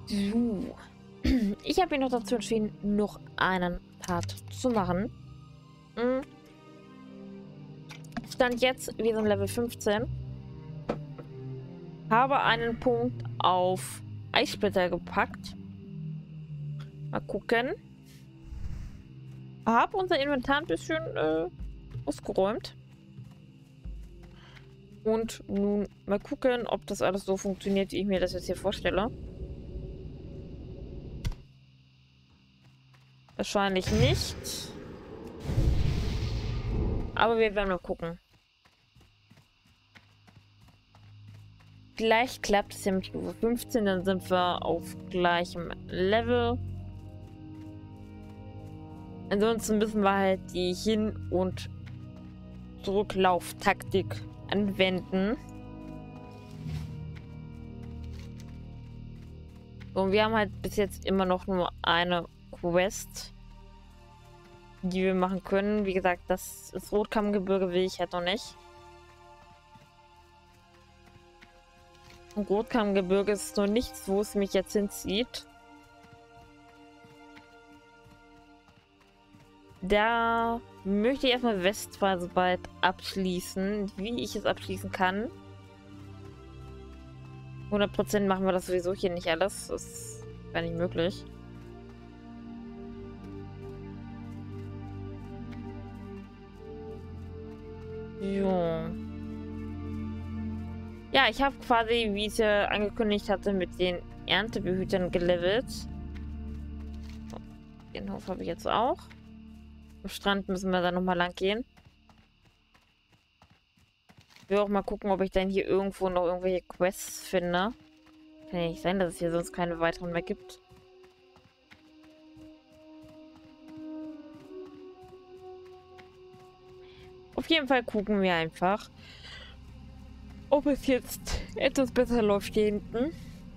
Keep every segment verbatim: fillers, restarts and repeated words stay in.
So. Ich habe mich noch dazu entschieden, noch einen Part zu machen. Hm. Stand jetzt, wir sind Level fünfzehn. Habe einen Punkt auf Eissplitter gepackt. Mal gucken. Habe unser Inventar ein bisschen äh, ausgeräumt. Und nun mal gucken, ob das alles so funktioniert, wie ich mir das jetzt hier vorstelle. Wahrscheinlich nicht. Aber wir werden mal gucken. Gleich klappt es ja mit Stufe fünfzehn, dann sind wir auf gleichem Level. Ansonsten müssen wir halt die Hin- und Zurücklauftaktik anwenden. Und wir haben halt bis jetzt immer noch nur eine Quest, die wir machen können. Wie gesagt, das, das Rotkammgebirge will ich halt noch nicht. Und Rotkammgebirge ist noch nichts, wo es mich jetzt hinzieht. Da möchte ich erstmal Westphal soweit abschließen, wie ich es abschließen kann. hundert Prozent machen wir das sowieso hier nicht alles. Das ist gar nicht möglich. Jo. Ja, ich habe quasi, wie ich ja angekündigt hatte, mit den Erntebehütern gelevelt. Den Hof habe ich jetzt auch. Am Strand müssen wir dann nochmal lang gehen. Ich will auch mal gucken, ob ich dann hier irgendwo noch irgendwelche Quests finde. Kann ja nicht sein, dass es hier sonst keine weiteren mehr gibt. Auf jeden Fall gucken wir einfach, ob es jetzt etwas besser läuft hier hinten.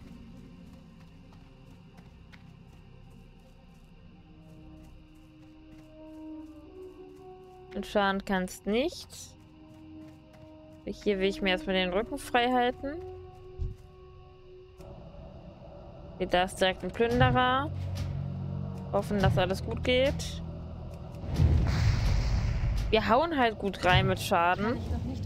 Und schauen kannst nicht. Hier will ich mir erstmal den Rücken frei halten. Hier da ist direkt ein Plünderer. Hoffen, dass alles gut geht. Wir hauen halt gut rein mit Schaden.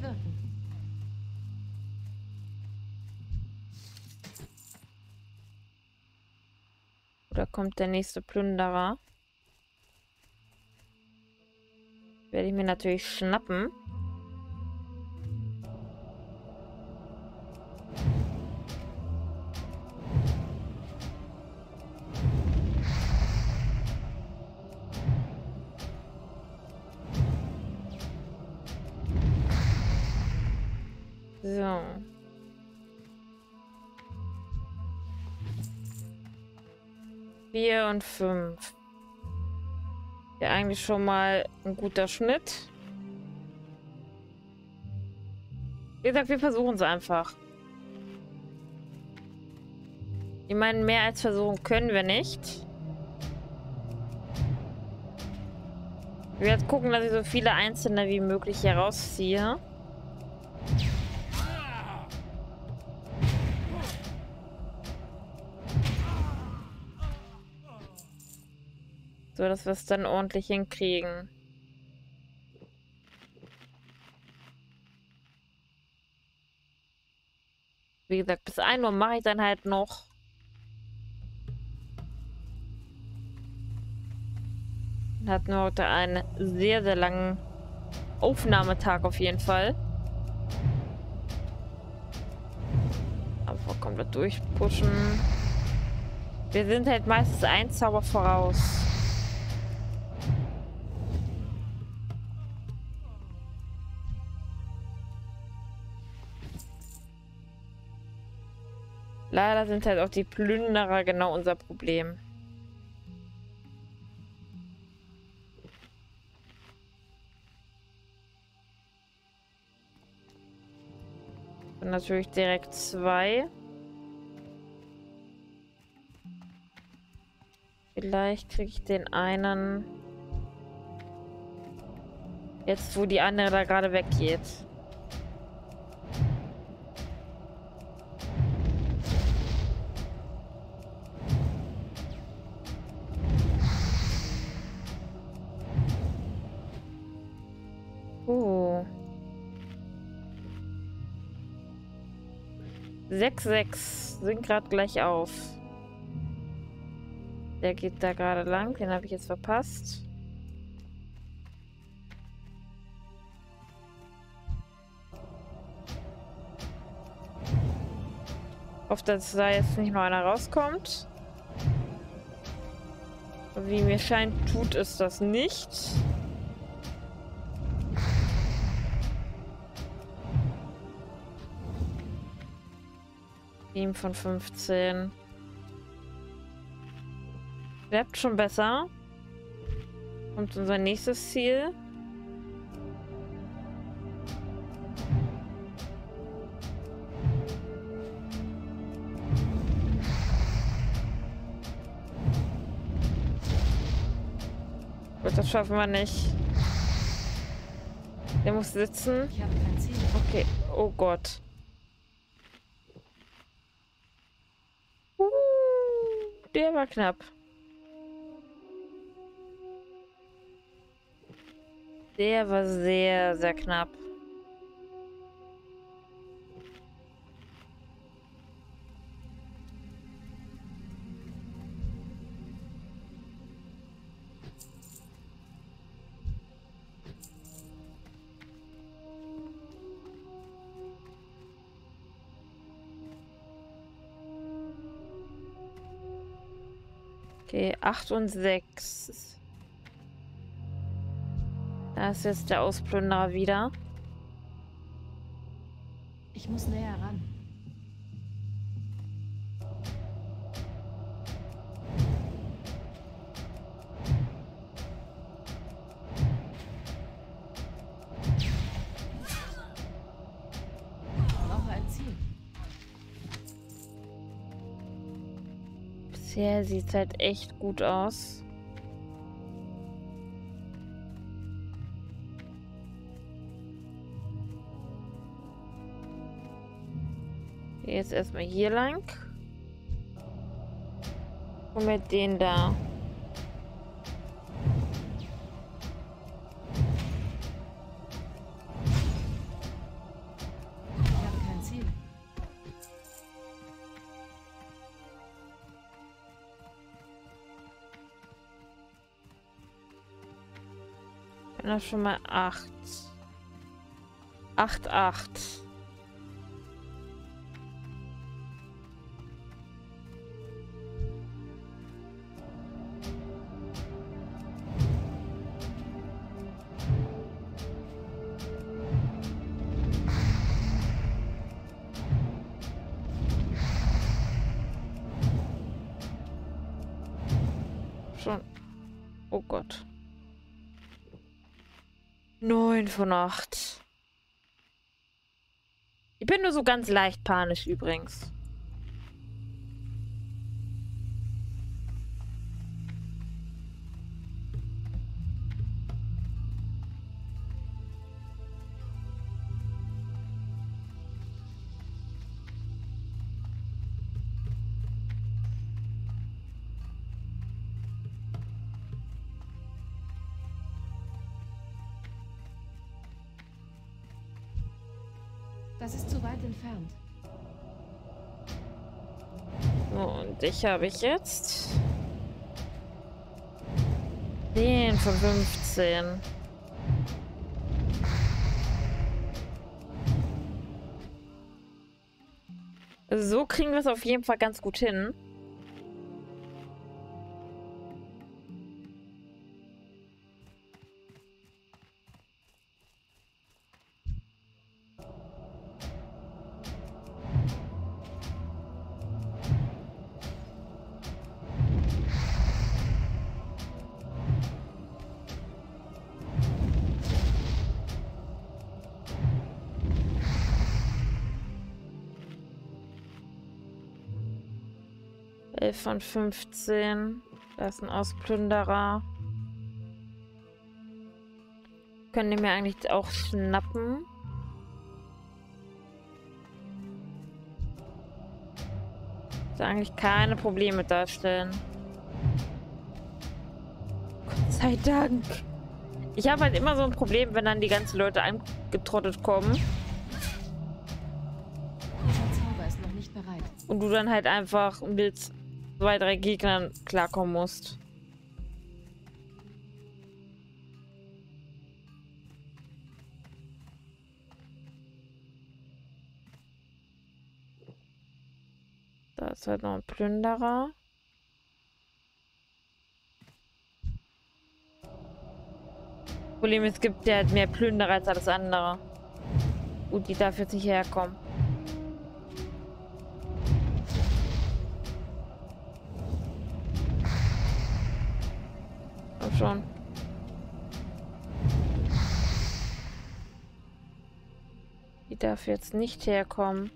Oder kommt der nächste Plünderer? Werde ich mir natürlich schnappen. So. Vier und fünf. Ja, eigentlich schon mal ein guter Schnitt. Wie gesagt, wir versuchen es einfach. Ich meine, mehr als versuchen können wir nicht. Ich werde gucken, dass ich so viele Einzelne wie möglich hier rausziehe. So, dass wir es dann ordentlich hinkriegen. Wie gesagt, bis ein Uhr mache ich dann halt noch. Wir hatten heute einen sehr, sehr langen Aufnahmetag auf jeden Fall. Aber komplett durchpushen. Wir sind halt meistens ein Zauber voraus. Leider sind halt auch die Plünderer genau unser Problem. Und natürlich direkt zwei. Vielleicht kriege ich den einen jetzt, wo die andere da gerade weggeht. sechs sechs sind gerade gleich auf. Der geht da gerade lang. Den habe ich jetzt verpasst. Hoffe, dass da jetzt nicht noch einer rauskommt. Wie mir scheint, tut es das nicht. sieben von fünfzehn. Bleibt schon besser. Kommt unser nächstes Ziel. Gut, das schaffen wir nicht. Der muss sitzen. Ich habe kein Ziel. Okay, oh Gott. Uh, der war knapp. Der war sehr, sehr knapp. Okay, acht und sechs. Da ist jetzt der Ausplünderer wieder. Ich muss näher ran. Ich brauche ein Ziel. Bisher sieht es halt echt gut aus. Jetzt erstmal hier lang. Und mit den da. Ich habe kein Ziel. Bin da schon mal acht. acht, acht. Schon. Oh Gott. neun von acht. Ich bin nur so ganz leicht panisch übrigens. Das ist zu weit entfernt. So, und dich habe ich jetzt. zehn von fünfzehn. So kriegen wir es auf jeden Fall ganz gut hin. elf von fünfzehn. Da ist ein Ausplünderer. Können die mir eigentlich auch schnappen? Da eigentlich keine Probleme darstellen. Gott sei Dank. Ich habe halt immer so ein Problem, wenn dann die ganzen Leute angetrottet kommen. Dieser Zauber ist noch nicht Und du dann halt einfach mit zwei, drei Gegnern klarkommen musst. Da ist halt noch ein Plünderer. Problem ist, es gibt ja halt mehr Plünderer als alles andere. Gut, die darf jetzt nicht herkommen. Komm schon. Die darf jetzt nicht herkommen.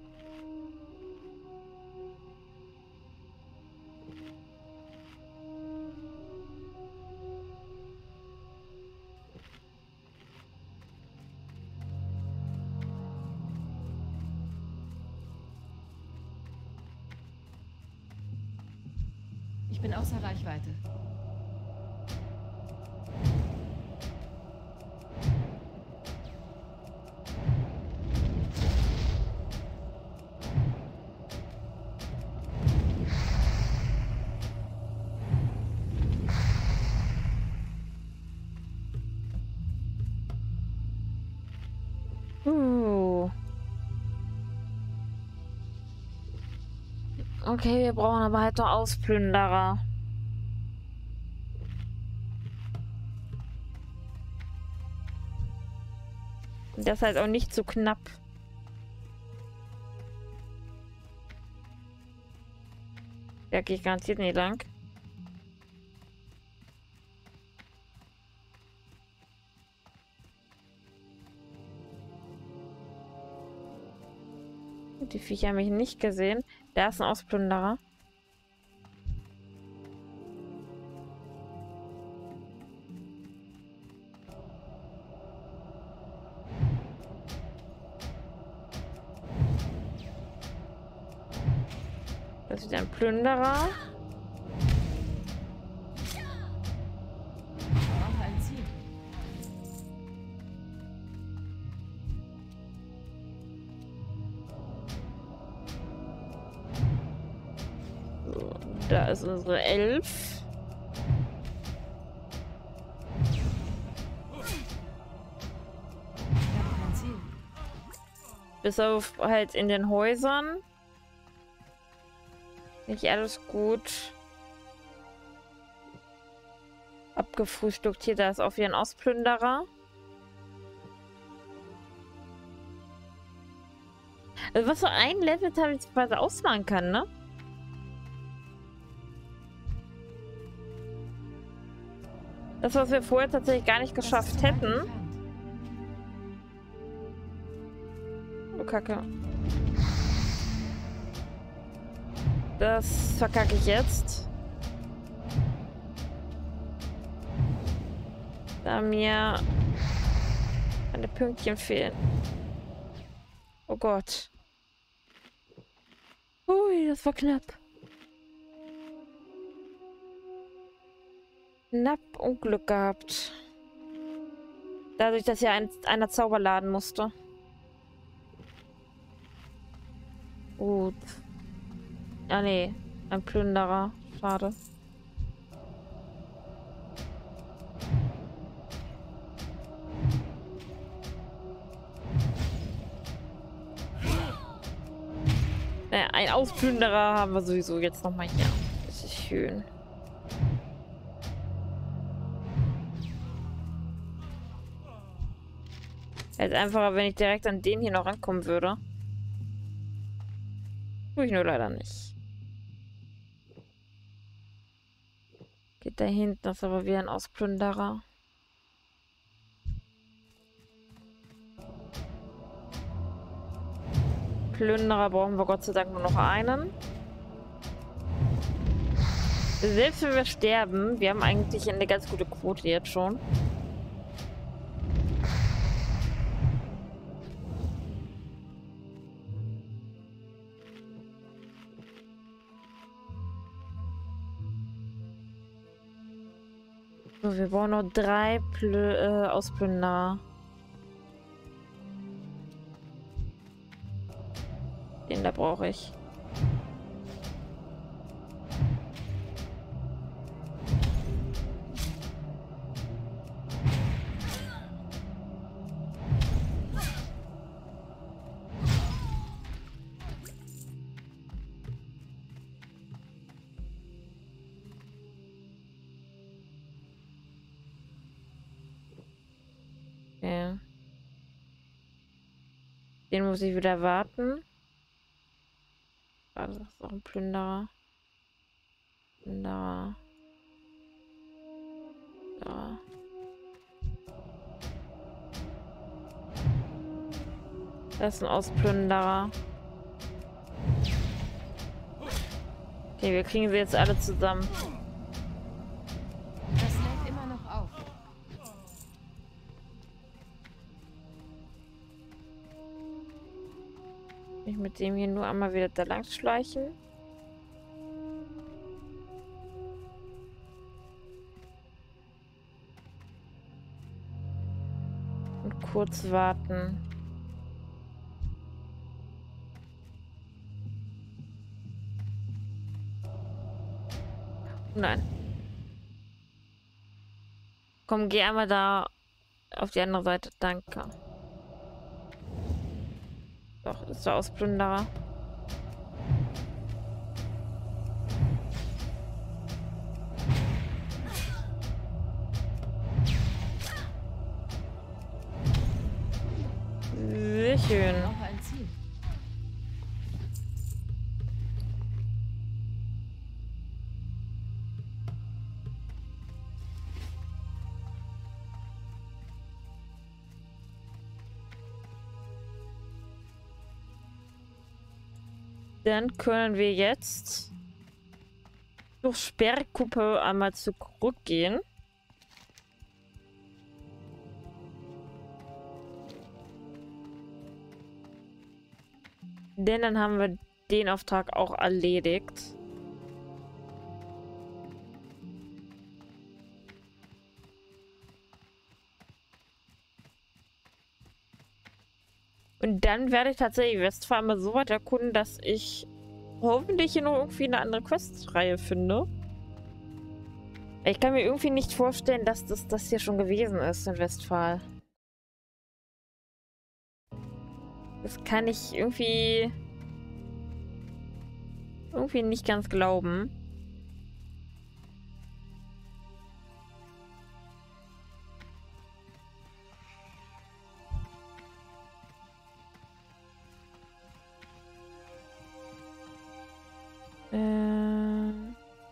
Ich bin außer Reichweite. Uh. Okay, wir brauchen aber halt noch Ausplünderer. Und das ist halt auch nicht so knapp. Da gehe ich garantiert nicht lang. Die Viecher haben mich nicht gesehen. Da ist ein Ausplünderer. Das ist wieder ein Plünderer. Ich brauche ein Ziel. Da ist unsere Elf. Ich habe kein Ziel. Bis auf halt in den Häusern. Nicht alles gut. Abgefrühstückt. Hier, da ist auch wieder ein Ausplünderer. Also was so ein Level teilweise ausmachen kann, ne? Das, was wir vorher tatsächlich gar nicht geschafft hätten. Oh, Kacke. Das verkacke ich jetzt. Da mir meine Pünktchen fehlen. Oh Gott. Ui, das war knapp. Knapp Unglück gehabt. Dadurch, dass ja ein, einer Zauber laden musste. Gut. Ah, nee. Ein Plünderer. Schade. Naja, ein Ausplünderer haben wir sowieso jetzt nochmal hier. Das ist schön. Wäre jetzt einfacher, wenn ich direkt an den hier noch rankommen würde. Tue ich nur leider nicht. Geht da hinten, ist aber wieder ein Ausplünderer. Plünderer brauchen wir Gott sei Dank nur noch einen. Selbst wenn wir sterben, wir haben eigentlich eine ganz gute Quote jetzt schon. So, wir brauchen noch drei Plö äh, Ausplünderer. Den da brauche ich. Den muss ich wieder warten. Ah, das ist auch ein Plünderer. Plünderer. Da. Das ist ein Ausplünderer. Okay, wir kriegen sie jetzt alle zusammen. Das lädt immer noch auf. Ich mit dem hier nur einmal wieder da lang schleichen. Und kurz warten. Nein. Komm, geh einmal da auf die andere Seite. Danke. Doch, das ist der Ausplünderer. Sehr schön. Ich brauche ein Ziel. Dann können wir jetzt durch Sperrkuppe einmal zurückgehen. Denn dann haben wir den Auftrag auch erledigt. Und dann werde ich tatsächlich Westphal mal so weit erkunden, dass ich hoffentlich hier noch irgendwie eine andere Questreihe finde. Ich kann mir irgendwie nicht vorstellen, dass das, das hier schon gewesen ist in Westphal. Das kann ich irgendwie... irgendwie nicht ganz glauben. Ähm...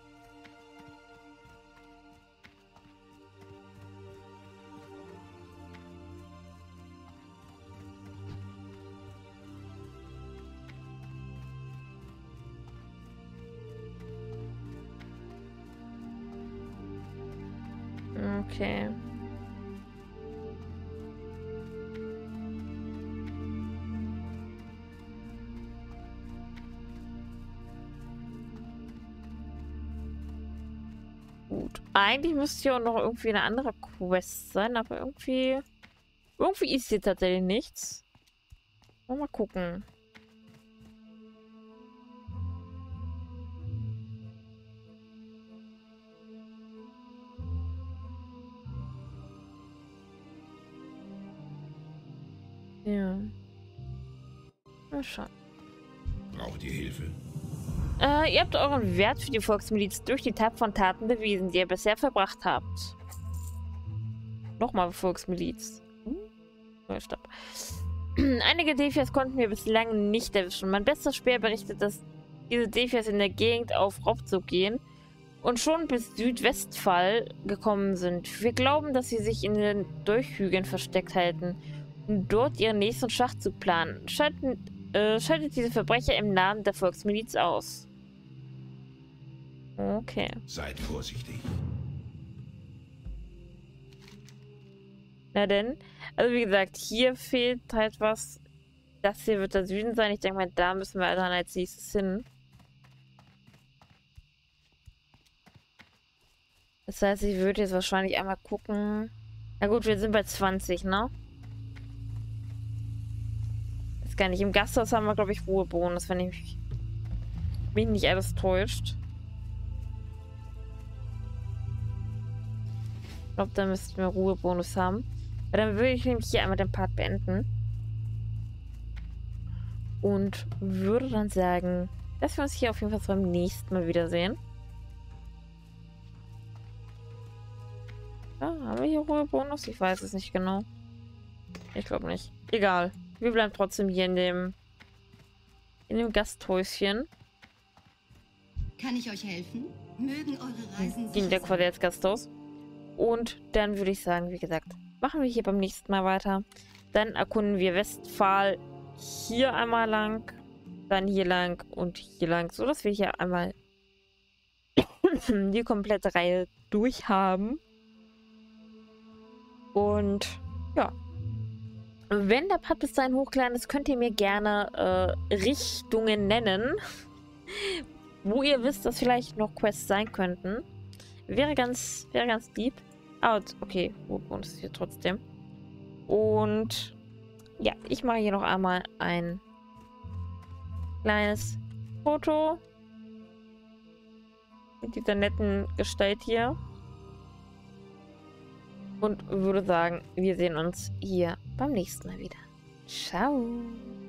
Okay. Gut. Eigentlich müsste hier auch noch irgendwie eine andere Quest sein, aber irgendwie... Irgendwie ist hier tatsächlich nichts. Mal gucken. Ja. Mal schauen. Braucht ihr Hilfe? Äh, ihr habt euren Wert für die Volksmiliz durch die tapferen Taten bewiesen, die ihr bisher verbracht habt. Nochmal Volksmiliz. Hm? Oh, stopp. Einige Defias konnten wir bislang nicht erwischen. Mein bester Speer berichtet, dass diese Defias in der Gegend auf Raubzug gehen und schon bis Südwestphal gekommen sind. Wir glauben, dass sie sich in den Durchhügeln versteckt halten, um dort ihren nächsten Schachzug planen. Schalten, äh, schaltet diese Verbrecher im Namen der Volksmiliz aus. Okay. Seid vorsichtig. Na denn, also wie gesagt, hier fehlt halt was. Das hier wird der Süden sein. Ich denke mal, da müssen wir dann als nächstes hin. Das heißt, ich würde jetzt wahrscheinlich einmal gucken. Na gut, wir sind bei zwanzig, ne? Ist gar nicht. Im Gasthaus haben wir, glaube ich, Ruhebonus, wenn ich mich, mich nicht alles täuscht. Ich glaube, da müssten wir Ruhebonus haben. Weil dann würde ich nämlich hier einmal den Part beenden. Und würde dann sagen, dass wir uns hier auf jeden Fall beim nächsten Mal wiedersehen. Ja, haben wir hier Ruhebonus? Ich weiß es nicht genau. Ich glaube nicht. Egal. Wir bleiben trotzdem hier in dem in dem Gasthäuschen. Kann ich euch helfen? Mögen eure Reisen In der quasi als Gasthaus. Und dann würde ich sagen, wie gesagt, machen wir hier beim nächsten Mal weiter. Dann erkunden wir Westphal hier einmal lang, dann hier lang und hier lang, so dass wir hier einmal die komplette Reihe durchhaben. Und ja, wenn der Part bis dahin hochgeladen ist, könnt ihr mir gerne äh, Richtungen nennen, wo ihr wisst, dass vielleicht noch Quests sein könnten. Wäre ganz, wäre ganz deep. Ah, okay, und ist hier trotzdem. Und ja, ich mache hier noch einmal ein kleines Foto mit dieser netten Gestalt hier. Und würde sagen, wir sehen uns hier beim nächsten Mal wieder. Ciao!